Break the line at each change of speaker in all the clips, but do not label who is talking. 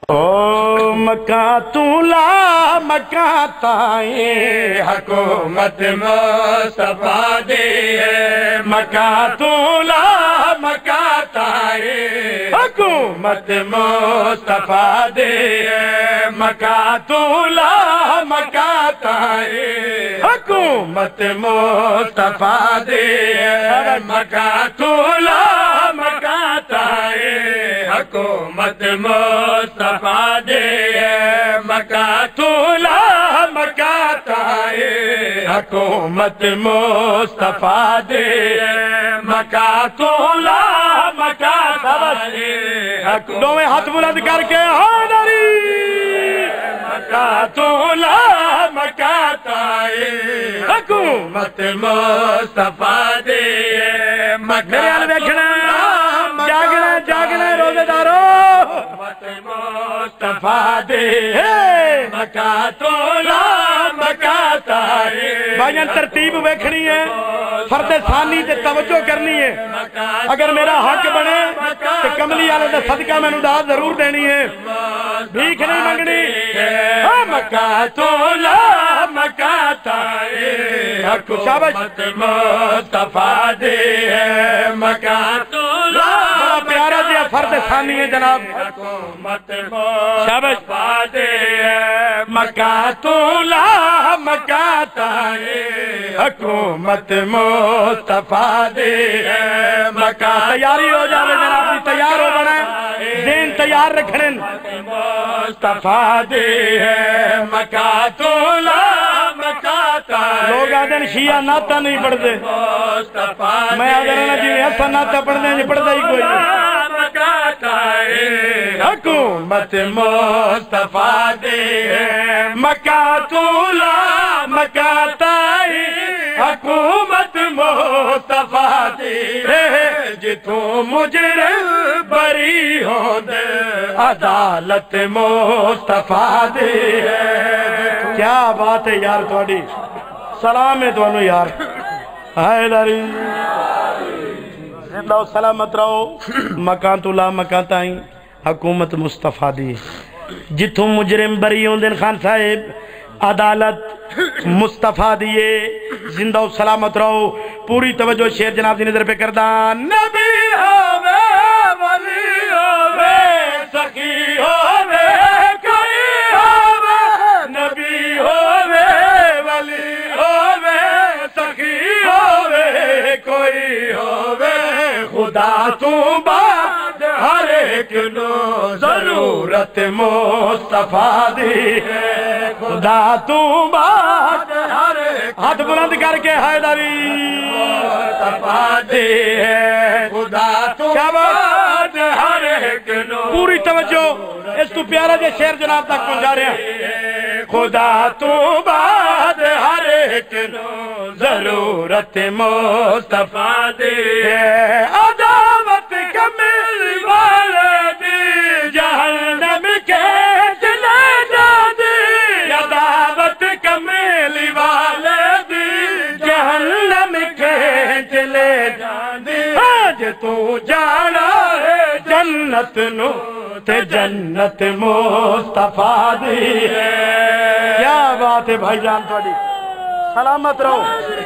مکہ تولا مکہ تائیں حکومت مصطفیٰ دی ہے مکہ تولا مکہ تائیں حکومت مصطفیٰ دی ہے مکہ تولا مکہ تائیں حکومت مصطفیٰ دی ہے مکہ تولا مکہ تائیں حکومت مصطفیٰ دی ہے مکہ تولا مکہ تائیں حکومت مصطفیٰ دی ہے مکہ تولا مکہ تائیں دونوں ہاتھ بلند کر کے حیدری مکہ تولا مکہ تائیں حکومت مصطفیٰ دی ہے میرے حال دیکھنا جاگنا جاگنا روزے دارو مصطفیٰ دی ہے مکہ تولا مکہ تائیں بھائیاں ترتیب ویکھنی ہے فرد ثانی تے توجہ کرنی ہے اگر میرا حق بنے تو کملی والے دا صدقہ میں داد ضرور دینی ہے بھیک نہیں منگنی مکہ تولا مکہ تائیں حکومت مصطفیٰ دی ہے مکہ تولا پیارا جی فرد ثانی ہے جناب حکومت مصطفیٰ دی ہے مکہ تولا مکہ تائیں حکومت مصطفیٰ دی ہے مکہ تیاری ہو جاوے جناب جی تیار ہو بنا دین تیار رکھنے مصطفیٰ دی ہے مکہ تولا مکہ تائیں لوگ آدھن شیعہ ناتا نہیں پڑھتے میں آدھن نا جی ایسا ناتا پڑھتے ہیں پڑھتا ہی کوئی مکہ تائیں حکومت مصطفیٰ دی ہے مکہ تولا مکہ تائیں حکومت مصطفیٰ دی ہے جتوں مجرم بری ہو دے عدالت مصطفیٰ دی ہے کیا بات ہے یار تھوڑی سلام ہے تو یار حیدری زندہ و سلامت رہو مکان تولا مکان تائیں حکومت مصطفیٰ دی جتوں مجرم بری ہوں دن خان صاحب عدالت مصطفیٰ دیئے زندہ و سلامت رہو پوری توجہ شیر جناب دی نظر پہ کردان نبی ہووے ولی ہووے سخی ہووے کوئی ہووے نبی ہووے ولی ہووے سخی ہووے کوئی ہووے خدا تو بعد ہر ایک نو ضرورت مصطفیٰ دی ہے خدا تو بات ہر ہاتھ بلند کر کے حیدری مصطفیٰ دی ہے خدا تو بات ہر ایک نو پوری توجہ اس تو پیارا جے شیر جناب تک پہنچا رہے ہیں خدا تو بات ہر ایک نو ضرورت مصطفیٰ دی ہے عداوت کمل والے دی جہنم کے چلے جا دی عداوت کمل والے دی جہنم کے چلے جا دی آج تو جانا ہے جنت نو تے جنت مصطفیٰ دی ہے کیا بات ہے بھائی جان تھوڑی سلامت رہو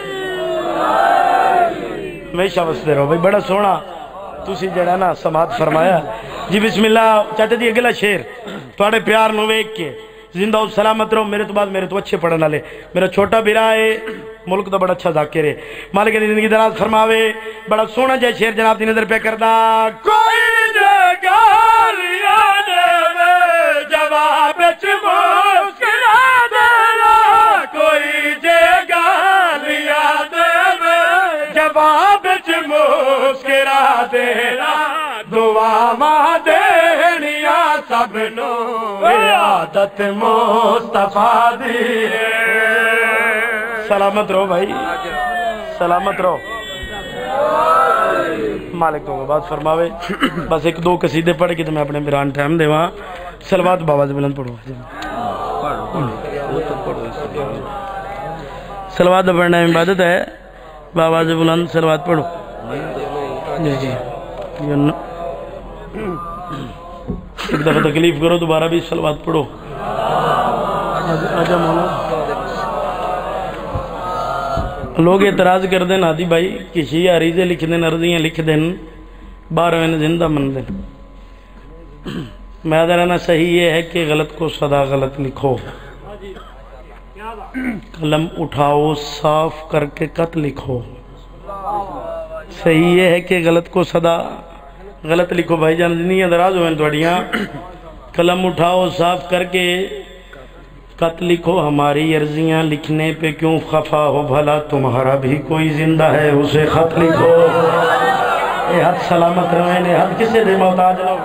ہمیشہ وستے رہو بھائی بڑا سونا تسی جڑا نا سماعت فرمایا جی بسم اللہ چاہتے دی اگلا شیر تھوڑے پیار نو ویک کے زندہ و سلامت رہو میرے تو بعد میرے تو اچھے پڑھنا لے میرا چھوٹا بیرا ہے ملک تو بڑا اچھا ذاکر ہے مالک دی زندگی دراز فرماوے بڑا سونا جائے شیر جناب دی نظر پہ کردہ کوئی جگہ لیا دے جواب مسکرا دینا کوئی جگہ لیا دے جواب مسکرا دینا دعا ماں دینیا سب نو عادت مصطفیٰ دی ہے سلامت رہو بھائی سلامت رہو مالک تو بات فرماوے بس ایک دو قصیدے پڑھ کے تو میں اپنے میران ٹائم دے وہاں سلوات باواز بلند پڑھو سلوات پڑھنا عبادت ہے باواز بلند سلوات پڑھو جی جی ایک دفعہ تکلیف کرو دوبارہ بھی صلوات پڑھو آجا مولا لوگ اعتراض کر دیں نادی بھائی کسی عریضے لکھ دیں عرضیاں لکھ دیں 12 زندہ من دیں میں رہنا صحیح یہ ہے کہ غلط کو صدا غلط لکھو قلم اٹھاؤ صاف کر کے قط لکھو صحیح یہ ہے کہ غلط کو صدا غلط لکھو بھائی جان نہیں اعتراض ہوئے توڑیاں قلم اٹھاؤ صاف کر کے قط لکھو ہماری عرضیاں لکھنے پہ کیوں خفا ہو بھلا تمہارا بھی کوئی زندہ ہے اسے خط لکھو اے حد سلامت رہیں اے حد کسے دے محتاج لوگ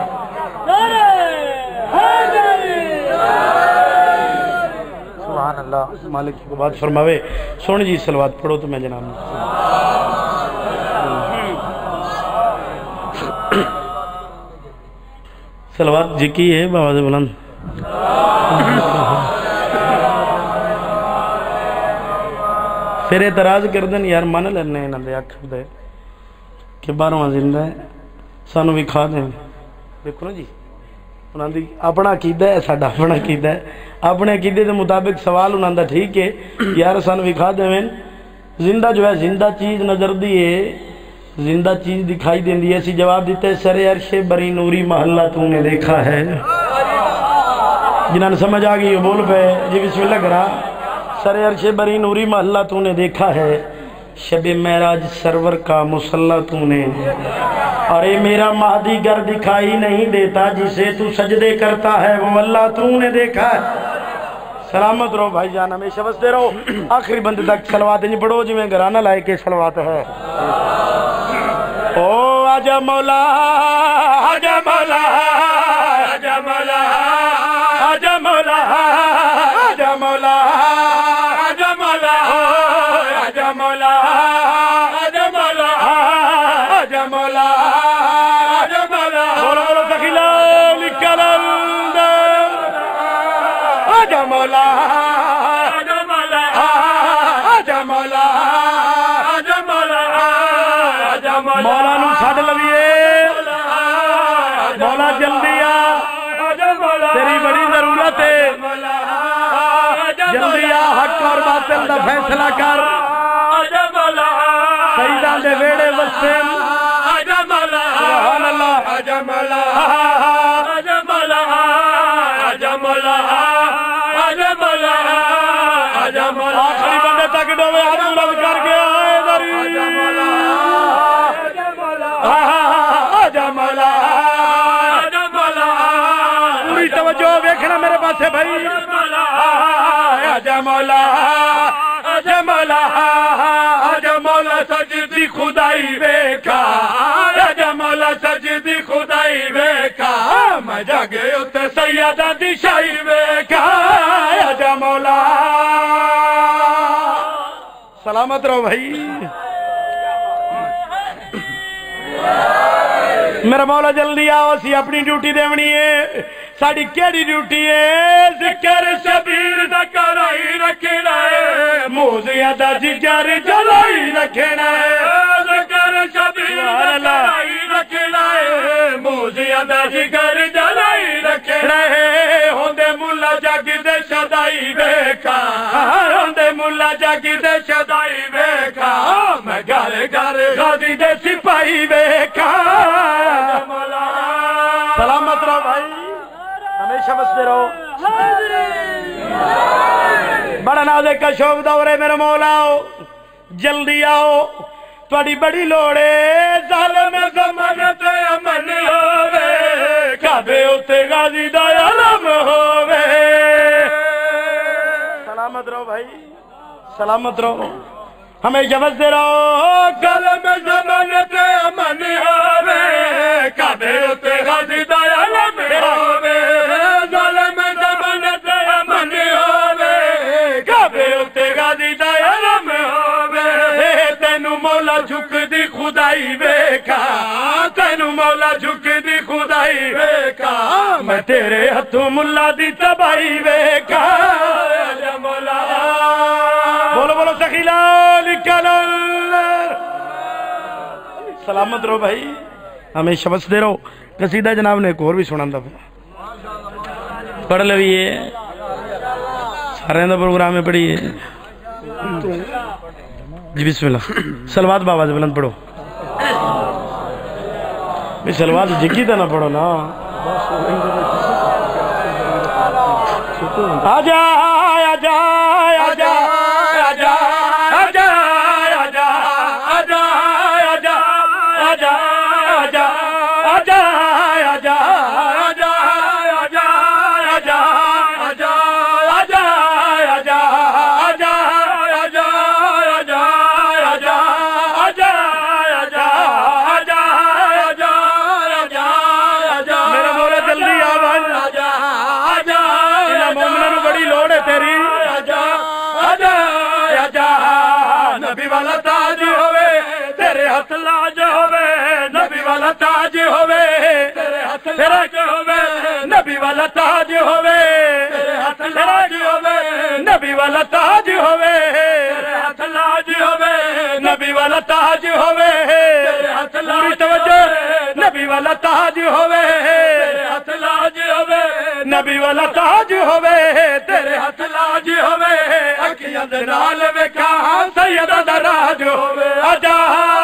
سبحان اللہ مالک کو بات فرماوے سن جی صلوات پڑھو تو میں جناب صلوات جکی ہے بآواز بلند پھر اعتراض کر دیں یار من لینے انہاں دے آکھر دے کہ 12واں زندہ ہے سانو بھی کھا دیں دیکھو نا جی انہاں دی اپنا عقیدہ ہے ساڈا اپنا عقیدہ ہے اپنے عقیدے کے مطابق سوال انہاں دا ٹھیک ہے یار سانو بھی کھا دیں زندہ جو ہے زندہ چیز نظر دیئے زندہ چیز دکھائی دیں دی ایسی جواب دیتے سر عرش بری نوری محلہ تو نے دیکھا ہے جنہاں نے سمجھ آگئی یہ بول پہ جی بسم اللہ کرا سر عرش بری نوری محلہ تو نے دیکھا ہے شب معراج سرور کا مصلہ تو نے اور اے میرا مہدی گر دکھائی نہیں دیتا جسے تو سجدے کرتا ہے وہ اللہ تو نے دیکھا ہے سلامت رہو بھائی جان ہمیشہ بستے رہو آخری بند تک صلوات نہیں پڑھو جی میں گھرانہ لائے کے صلوات ہے او آجا مولا آجا مولا آجا مولا آجا مولا آجا مولا آجا مولا آجا مولا آجا مولا آجا مولا آجا مولا بولو بولو تخیلہ لکلند آجا مولا آجا مولا آجا مولا آجا مولا مولا نو چھاڑ لویے مولا جلدی آ تیری بڑی ضرورت ہے جلدی آ حق اور باطل دا فیصلہ کر سیدان دے ویڑے وسیم سبحان اللہ آخری بندے تک ڈوے ہاتھ بلند کر کے آئے دری پوری توجہ دیکھنا میرے پاس ہے بھائی آجا مولا آجا مولا آجا مولا سجدی خدائی بیکا آجا مولا سجدی خدائی بیکا میں جاگے اتے سیدہ دی شائی بیکا آجا مولا سلامت رہو بھائی میرا مولا جلدی آؤ اسی اپنی ڈیوٹی دیونی ہے ساڑی کیڑی ڈیوٹی ہے ذکر شبیر دا کرائی رکھنا ہے موزیاں دا جگر جلائی رکھنا ہے ذکر شبیر دا کرائی رکھنا ہے موزیاں دا جگر جلائی رکھنا ہے ہوندے ملا جگ دے شدائی بیکا ہوندے ملا جگ دے شدائی بیکا میں گھر گھر غازی دے سپاہی بیکا سلامت رہو بھائی ہمیشہ بستے رہو بڑا نازے کا شوق دورے میرے مولا آؤ جلدی آؤ توڑی بڑی لوڑے ظالم زمانت امن ہوئے کعبے اتے غازی دا علم ہوئے سلامت رہو بھائی سلامت رہو ہمیشہ بستے رہو ظالم زمانت امن ہوئے کعبے اتے غازی دا علم ہوئے ظالم زمانت امن ہوئے کعبے اتے غازی دا علم ہوئے تینو مولا جھک دی خدائی بیکا تینو مولا جھک دی خدائی بیکا میں تیرے ہتھوں ملا دی تبائی بیکا یا مولا بولو بولو سخیلہ لکلل سلامت رہو بھائی ہمیشہ بس دے رہو قصیدہ جناب نے ایک اور بھی سنان دا پڑھ لویے سارے دا پروگرام میں پڑھیے جی بسم اللہ سلوات بابا سے بلند پڑھو سلوات جگی تو نہ پڑھو نا آجا آجا آجا آجا آجا آجا آجا آجا آجا آجا آجا آجا تاج ہوے تیرے ہاتھ لاج ہوے نبی والا تاج ہوے تیرے ہاتھ لاج ہوے نبی والا تاج ہوے تیرے ہاتھ لاج ہوے نبی والا تاج ہوے تیرے ہاتھ لاج توجہ نبی والا تاج ہوے تیرے ہاتھ لاج ہوے نبی والا تاج ہوے تیرے ہاتھ لاج ہوے اکھیاں دے نال ویکھاں سیدہ دا راج ہوے آجا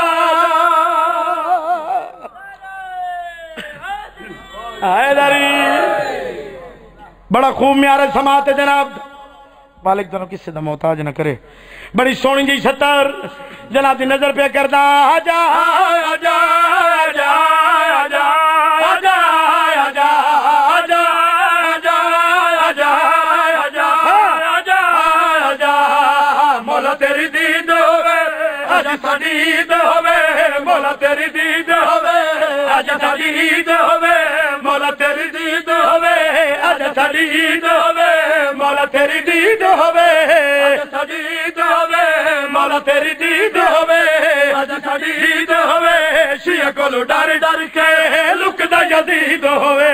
بڑا خوب میارے سماعت ہے جناب مالک تنو کس سے دا محتاج نہ کرے بڑی سونی جی ستر جناب دی نظر پہ کردہ آجا آجا آجا آجا آجا آجا آجا آجا آجا آجا آجا مولا تیری دید ہوئے آج ساڑی عید ہوئے مولا تیری دید ہوئے آج ساڑی عید ہوئے مولا تیری دید ہوئے آج ساڑی عید ہوئے مولا تیری دید ہوئے آج ساڑی عید ہوئے مولا تیری دید ہوئے آج ساڑی عید ہوئے شیعہ کو ڈر ڈر کے لکدہ یزید ہوئے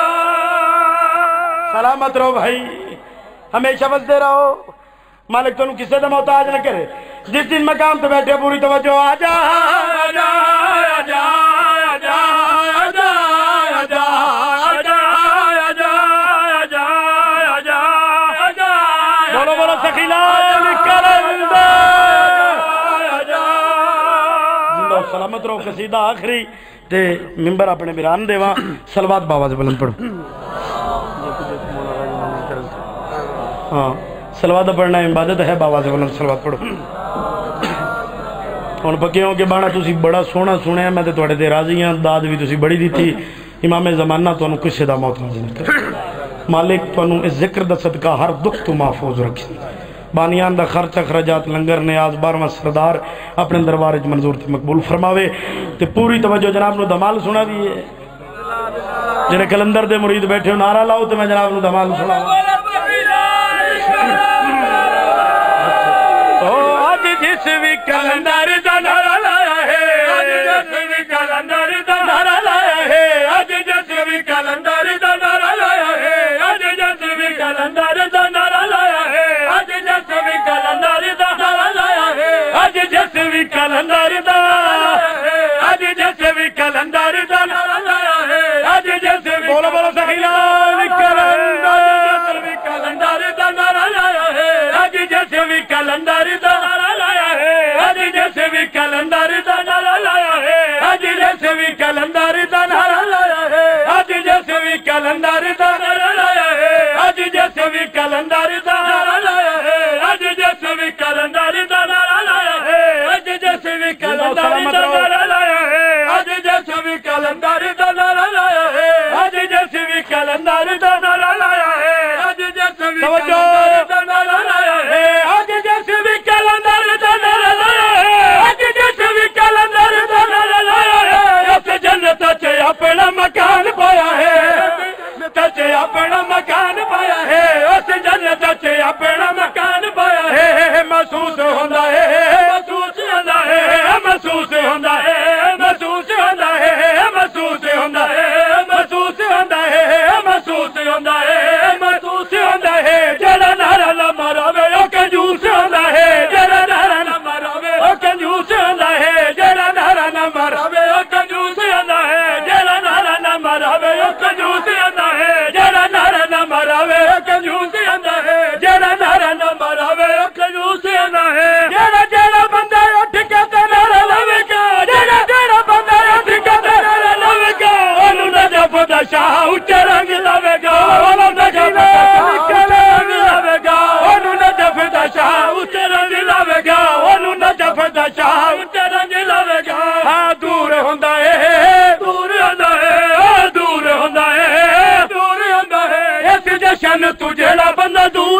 سلامت رہو بھائی ہمیشہ بستے رہو مالک تو کسے دا محتاج نہ کرے جس دن مقام تو بیٹھے پوری توجہ آجا آجا آجا آجا آجا آجا آجا آجا آجا آجا آجا بولو بولو سخیلان کرندہ آجا زندہ سلامت رہو قصیدہ آخری تے ممبر اپنے بیران دے وہاں سلوات بابا سے بلند پڑھو ہاں سلوات پڑھنا عبادت ہے بابا سے بلند سلوات پڑھو ہن پکیوں کہ بانا تسی بڑا سونا سنے میں تے تواڈے تے راضی ہاں داد بھی تسی بڑی دیتی امام زمانہ تانوں کسے دا محتاج نہ کرے مالک تانوں اس ذکر دا صدقہ ہر دکھ تو محفوظ رکھے بانیان دا خرچ اخراجات لنگر نیاز بارواں سردار اپنے دربار وچ منظور تے مقبول فرماوے تے پوری توجہ جناب نو دمال سنا دی ہے جڑے کلندر دے مرید بیٹھے ہو نعرہ لاؤ تے میں جناب نو دمال سناواں جس بھی کلندر دا نعرہ لایا ہے آج جس بھی کلندر دا نعرہ لایا ہے آج جس بھی کلندر دا نعرہ لایا ہے آج جس بھی کلندر دا نعرہ لایا ہے آج جس بھی کلندر دا نعرہ لایا ہے آج جس بھی کلندر دا آج جس بھی کلندر دا نعرہ لایا ہے آج جس بھی بولو بولو سخیلان کرندہ جس بھی کلندر دا نعرہ لایا ہے آج جس بھی کلندر دا آج جیسے بھی کلندر دا نعرہ لایا ہے آج جیسے بھی کلندر دا نعرہ لایا ہے آج جیسے بھی کلندر دا نعرہ لایا ہے آج جیسے بھی کلندر دا نعرہ لایا ہے آج جیسے بھی کلندر دا نعرہ لایا ہے آج جیسے بھی کلندر دا نعرہ لایا ہے آج جیسے بھی کلندر دا نعرہ لایا ہے آج جیسے بھی کلندر دا نعرہ لایا ہے آج جیسے بھی کلندر دا نعرہ لایا ہے آج جیسے بھی کلندر دا نعرہ لایا ہے آج جیسے بھی کلندر دا نعرہ لایا ہے اس جنت چے اپنا مکان پایا ہے چے اپنا مکان پایا ہے اس جنت چے اپنا مکان پایا ہے محسوس ہوندا ہے محسوس ہوندا ہے محسوس ہوندا ہے محسوس ہوندا ہے محسوس ہوندا ہے محسوس ہوندا ہے محسوس ہوندا ہے محسوس ہوندا ہے جڑا اچھے رنگ لوے گا انہوں نجف رنگ لوے گا انہوں نجف دشا اچھے رنگ لوے گا انہوں نجف دشا اچھے رنگ لوے گا ہاں دور ہوندا ہے دور ہوندا ہے دور ہوندا ہے دور ہوندا ہے اس جشن تو جیڑا بندہ دور